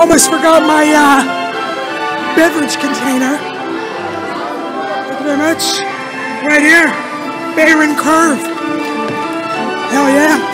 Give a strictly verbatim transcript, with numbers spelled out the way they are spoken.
Almost forgot my uh, beverage container. Thank you very much. Right here, Bayern Kurve. Hell yeah.